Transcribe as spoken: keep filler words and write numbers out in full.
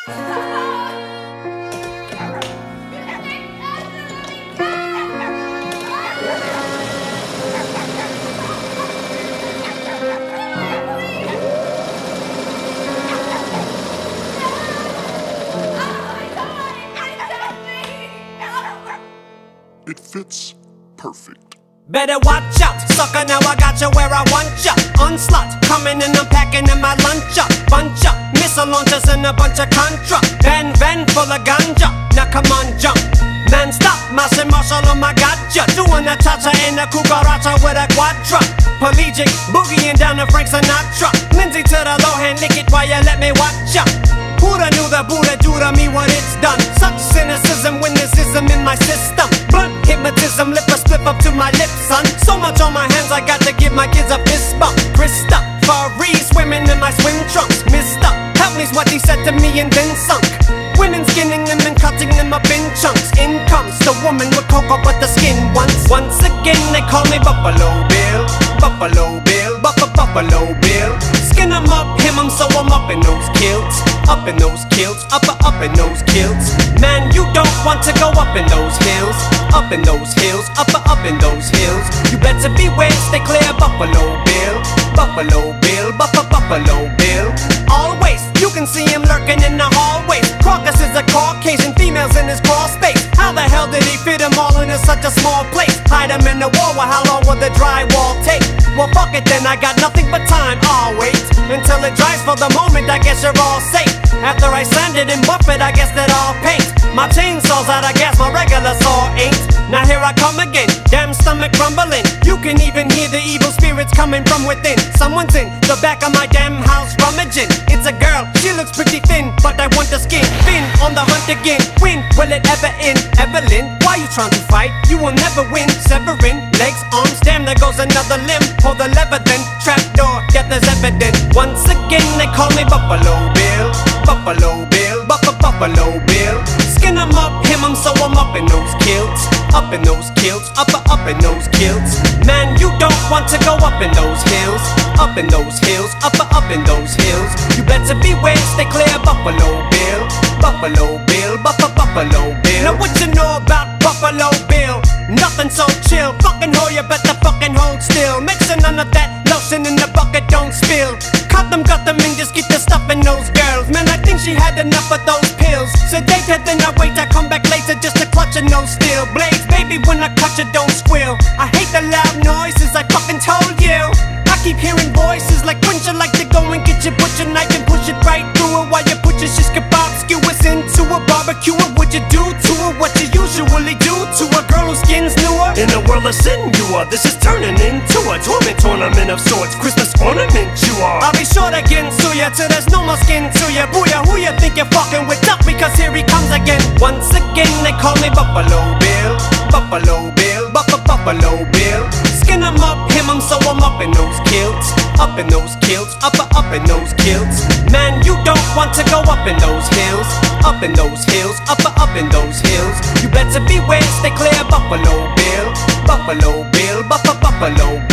It fits perfect. Better watch out, sucker, now I got you where I want ya. Onslaught, coming and I'm packing in my lunch up. Bunch up, missile launchers and a bunch of contra. Van van full of ganja, now come on jump. Man stop, Martian Marshall on my gotcha. Doing a cha-cha in a cucaracha with a quadra. Pelagic, boogieing down to Frank Sinatra. Lindsay to the low hand, lick it while you let me watch ya. Who'da knew the Buddha do to me what it's done? Such cynicism when there's ism in my system. Blunt hypnotism, lip a split up to my lips, son. So much on my hands, I got to give my kids a fist bump. Krista, Farie, swimming in my swim trunks. Mister, help me's what he said to me and then sunk. Women skinning them and cutting them up in chunks. In comes the woman with cocoa but the skin once. Once again they call me Buffalo Bill. Buffalo Bill, Buff Buffalo Bill. Skin 'em up, hem 'em so I'm up in those kilts. Up in those kilts, up up in those kilts. Man, you don't want to go up in those hills. Up in those hills, up up in those hills. You better beware, stay clear, Buffalo Bill. Buffalo Bill, Buff Buffalo Bill. Always, you can see him lurking in the hallways. Crocus is a Caucasian, females in his crawl space. How the hell did he fit them all into such a small place? Hide them in the wall, well how long will the drywall take? Well fuck it then, I got nothing but time, I'll wait until it dries. For the moment, I guess you're all safe. After I sand it and buff it, I guess that I'll paint. My chainsaw's out, I guess my regular saw ain't. Now here I come again, damn stomach rumbling. You can even hear the evil spirits coming from within. Someone's in the back of my damn house rummaging. It's a girl, she looks pretty thin, but I want the skin. Fin on the hunt again, when will it ever end? Evelyn, why you trying to fight? You will never win. Severing, legs, arms, damn there goes another limb. Pull the lever then, trapdoor, death is evident. Once again they call me Buffalo Bill. Buffalo Bill, Buff Buffalo Bill. Skin 'em up, hem 'em so I'm up in those kilts. Up in those kilts, up up in those kilts. Man, you don't want to go up in those hills. Up in those hills, up up in those hills. You better beware, stay clear, Buffalo Bill. Buffalo Bill, Buff Buffalo Bill. Now what you know about Buffalo Bill? Nothing so chill, fucking hoe, you better fucking hold still. Mixing none of that lotion in the bucket, don't spill. Cut them, cut them and just get the stuff in those girls. Man, I think she had enough of those pills. Sedate her, then I wait, I come back later just to clutch in those steel blades. Baby, when I clutch it, don't squeal. I hate the loud noises, I fucking told you. I keep hearing voices like, wouldn't you like to go and get your butcher knife and push it right through it while you put your shish kebab skewers into a barbecue? What would you do to her? What you usually do to a girl whose skin's newer? In a world of sin, you are. This is turning into a torment tournament of sorts. Christmas ornament, you are. I'll be sure to get to ya till there's no more skin to ya. Booyah, who you think you're fucking with? Duck, because here he comes again. Once again they call me Buffalo Bill. Buffalo Bill, Buff Buffalo Bill. Skin 'em up, hem 'em so I'm up in those kilts. Up in those kilts, up up in those kilts. Man, you don't want to go up in those hills. Up in those hills, up up in those hills. You better beware, stay clear, Buffalo Bill. Buffalo Bill, Buff Buffalo Bill.